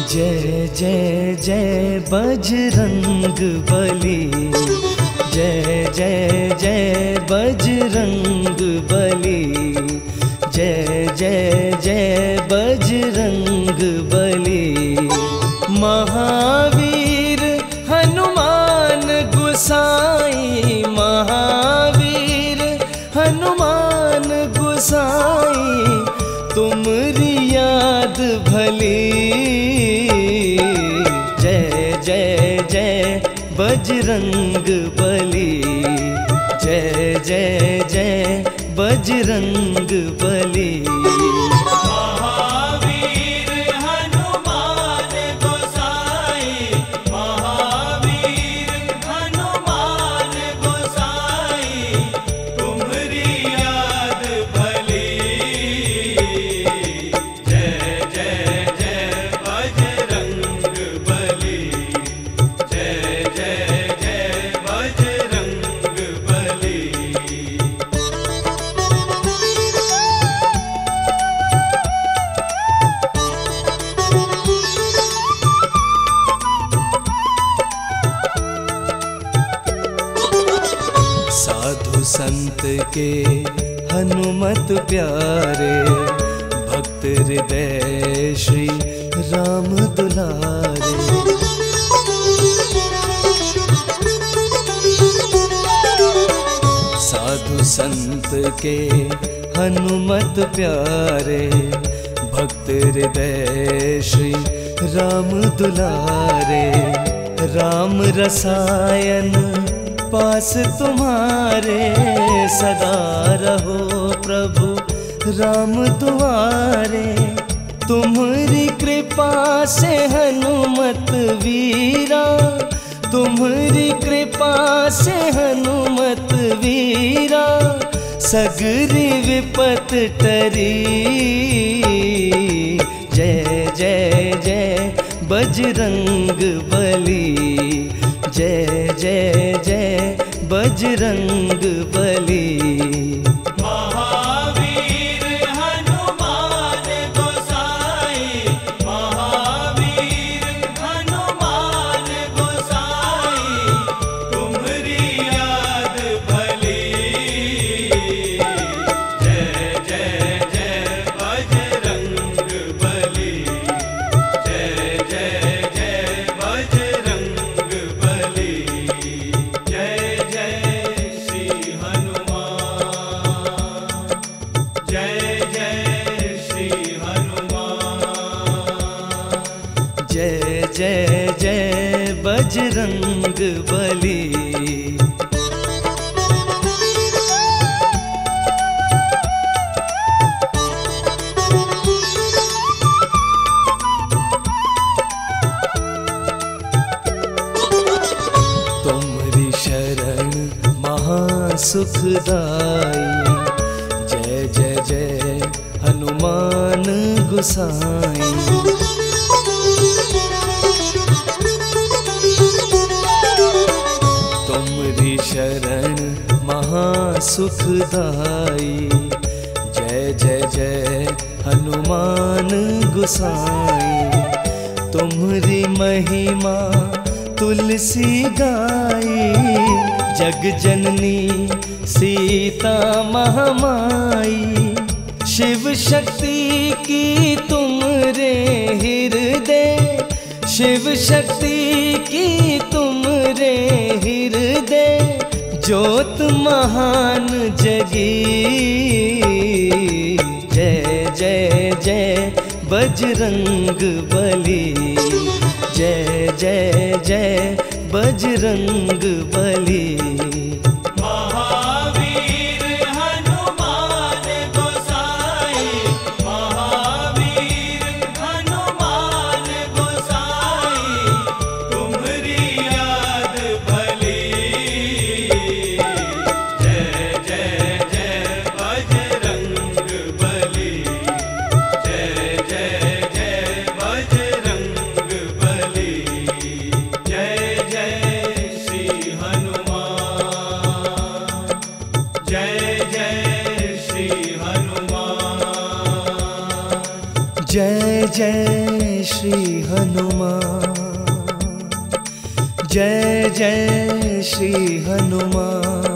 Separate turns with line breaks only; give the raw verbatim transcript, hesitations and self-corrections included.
जय जय जय बजरंग बली, जय जय जय बजरंग बली, जय जय जय बजरंग बली। महावीर हनुमान गुसाई, महावीर हनुमान गुसाई, तुमरी याद भली। जय जय जय बजरंग बली, जय जय जय बजरंग बली।
महावीर हनुमान गोसाई, महावीर हनुमान गोसाई, तुम्हारी याद भली। जय जय जय बजरंग बली, जय जय जय बजरंग बली।
साधु संत के हनुमत प्यारे, भक्त हृदय श्री राम दुलारे। साधु संत के हनुमत प्यारे, भक्त हृदय श्री राम दुलारे। राम रसायन पास तुम्हारे, सदा रहो प्रभु राम दुआरे। तुम्हारी कृपा से हनुमत वीरा, तुम्हारी कृपा से हनुमत वीरा, सगरी विपत टरी। जय जय जय बजरंग बली, जय जय जय बजरंग बली।
महावीर हनुमान गोसाई, महावीर हनुमान गोसाई, तुम्हारी याद भली। जय जय जय बजरंग बली, जय जय जय बजरंग बली। जय जय श्री हनुमान, जय जय श्री हनुमान।
जय जय जय बजरंग बली। तुम्हारी शरण महासुखदाई, जय जय जय हनुमान गुसाई। तुम्हारी शरण महासुखदाई, जय जय जय हनुमान गुसाई। तुम्हारी महिमा तुलसी गाई, जग जननी सीता महामाई। शिव शक्ति की तुमरे हृदय, शिव शक्ति की तुमरे हृदय, ज्योत महान जगी। जय जय जय बजरंग बली, जय जय जय बजरंग बली।
महावीर हनुमान गोसाई, महावीर हनुमान गोसाई, तुम्हारी याद भली। जय जय जय बजरंग बली, जय जय जय बजरंग बली। जय जय श्री हनुमान, जय जय श्री हनुमान।
जय जय श्री हनुमान। हनुमान, जय जय श्री हनुमान।